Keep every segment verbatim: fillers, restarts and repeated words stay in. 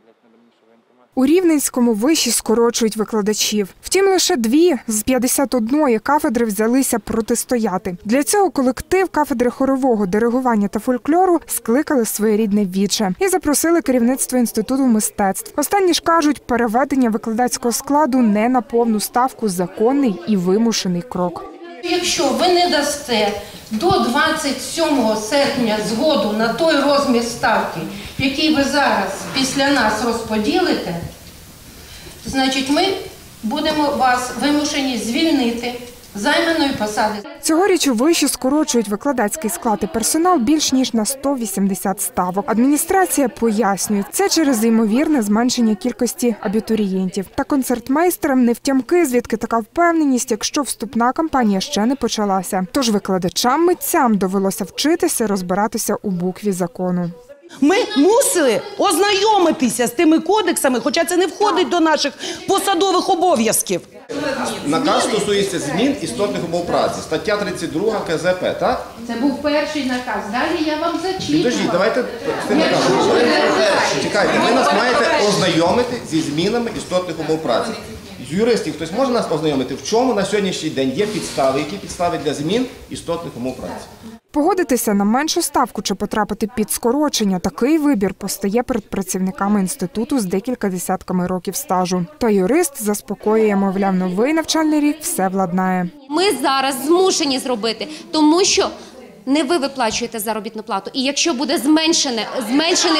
У Рівненському виші скорочують викладачів. Втім, лише дві з п'ятдесят одної кафедри взялися протистояти. Для цього колектив кафедри хорового диригування та фольклору скликали своєрідне віче і запросили керівництво Інституту мистецтв. Останні ж кажуть, переведення викладацького складу не на повну ставку – законний і вимушений крок. Якщо ви не дасте до двадцять сьомого серпня згоду на той розмір ставки, який ви зараз після нас розподілите, значить ми будемо вас вимушені звільнити з займаної посади. Цьогоріч у виші скорочують викладацький склад і персонал більш ніж на сто вісімдесят ставок. Адміністрація пояснює, це через ймовірне зменшення кількості абітурієнтів. Та концертмейстерам не втямки, звідки така впевненість, якщо вступна кампанія ще не почалася. Тож викладачам-митцям довелося вчитися розбиратися у букві закону. Ми мусили ознайомитися з тими кодексами, хоча це не входить до наших посадових обов'язків. Наказ стосується змін істотних умов праці. Стаття тридцять друга ка зе пе, так? Це був перший наказ. Далі я вам зачитую. Підождіть, давайте з тим наказом. Чекайте, ви нас маєте ознайомити зі змінами істотних умов праці. З юристів хтось може нас ознайомити, в чому на сьогоднішній день є підстави, які підстави для змін істотних умов праці? Погодитися на меншу ставку чи потрапити під скорочення – такий вибір постає перед працівниками інституту з декілька десятками років стажу. Та юрист заспокоює, мовляв, новий навчальний рік все владнає. Ми зараз змушені зробити, тому що не ви виплачуєте заробітну плату. І якщо буде зменшене, зменшене...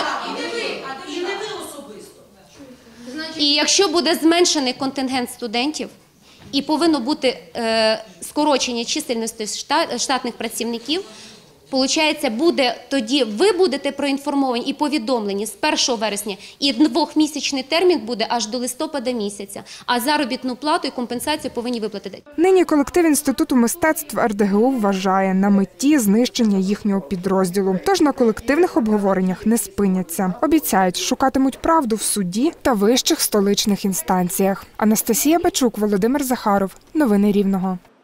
І якщо буде зменшений контингент студентів, і повинно бути е, скорочення чисельності штатних працівників, получається, буде тоді ви будете проінформовані і повідомлені з першого вересня, і двохмісячний термін буде аж до листопада місяця, а заробітну плату і компенсацію повинні виплатити. Нині колектив Інституту мистецтв ер де ге у вважає на меті знищення їхнього підрозділу. Тож на колективних обговореннях не спиняться. Обіцяють, шукатимуть правду в суді та вищих столичних інстанціях. Анастасія Бачук, Володимир Захаров. Новини Рівного.